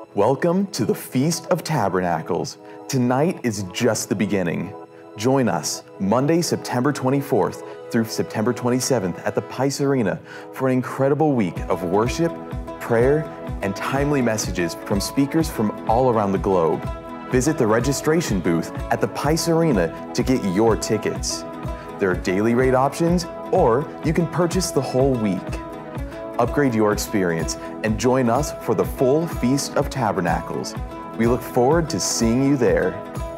Welcome to the Feast of Tabernacles. Tonight is just the beginning. Join us Monday, September 24th through September 27th at the Pais Arena for an incredible week of worship, prayer, and timely messages from speakers from all around the globe. Visit the registration booth at the Pais Arena to get your tickets. There are daily rate options, or you can purchase the whole week. Upgrade your experience and join us for the full Feast of Tabernacles. We look forward to seeing you there.